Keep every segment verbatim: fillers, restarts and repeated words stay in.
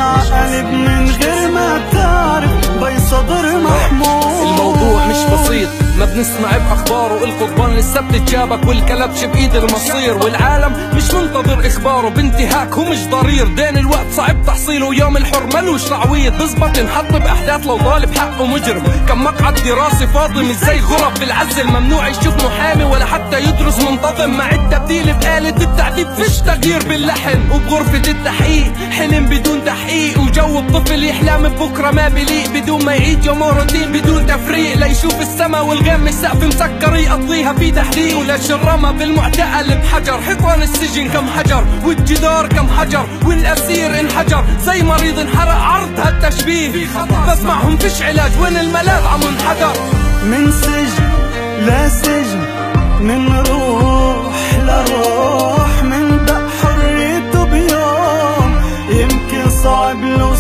تسمع قلب من غير ما تعرف بيصدر محمول. الموضوع مش بسيط، ما بنسمع بأخباره، القضبان لسه بتتجابك والكلبش بإيد المصير، والعالم مش منتظر إخباره، بانتهاك هو مش ضرير، دين الوقت صعب تحصيله، يوم الحر ملوش تعويض، بزبط نحط بأحداث لو طالب حقه مجرم، كم مقعد دراسي فاضي مش زي غرف العزل، ممنوع يشوف محامي ولا حتى يدرس منتظم، مع التبديل بآلة التعذيب فيش تغيير باللحن، وبغرفة التحقيق حلم بدون تحقيق، وجو الطفل يحلم ببكرة ما بليق، بدون ما يعيد يومه روتين بدون تفريق، ليشوف السما والغيم السقف مسكر يقضيها في تحديق، ولا شرمها بالمعتقل بحجر، حيطان السجن كم حجر والجدار كم حجر، والاسير انحجر زي مريض انحرق، عرض هالتشبيه بسمعهم فيش علاج، وين الملاذ عم انحدر. من سجن لسجن، من روح لروح، من دق حريته بيوم، يمكن صعب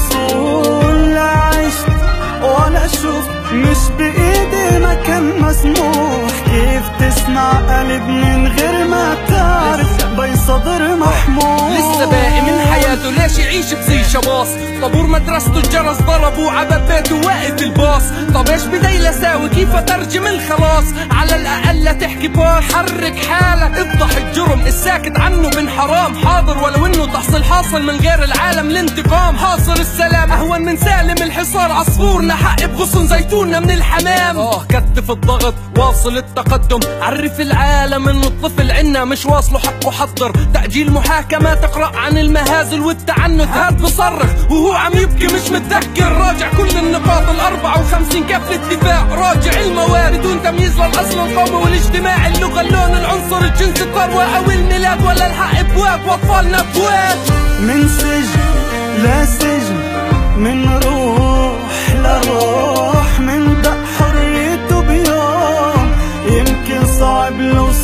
الوصول لعشت ولا شفت، مش بإيدي ما كان مسموح، كيف تسمع قلب من غير ما تعرف بيصدر محمول. لسه باقي من حياته ليش يعيش بزي شباص، طابور مدرسته الجرس ضربوا عباب بيته واقف الباص، طب ايش بدي لساوي كيف اترجم الخلاص، على الاقل لا تحكي باص، حرك حالك افضح الجرم، الساكت عنه من حرام حاضر، ولو انه تحصيل حاصل من غير العالم الانتقام، حاصر السلام اهون من سالم الحصار، عصفورنا حق بغصن زيتوننا من الحمام، اه كتف الضغط واصل التقدم، عرف العالم انه الطفل عنا مش واصله حقه، حضر تأجيل محاكمة تقرأ عن المهازل والتعنت، هاد بصرخ وهو عم يبكي مش متذكر، راجع كل النقاط الأربعة وخمسين كيف الاتفاق، راجع الموارد بدون تمييز للأصل القومي والاجتماعي، اللغة اللون العنصر الجنس الثروة أو الميلاد، ولا الحق بواب وأطفالنا بواب. من سجن لسجن، من روح لروح، من دق حريته بيوم، يمكن صعب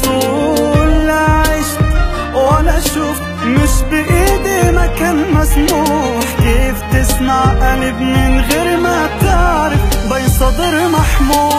الوصول لعشت ولا شفت، مش بإيدي ما كان مسموح، كيف تسمع قلب من غير ما تعرف بيصدر محمول.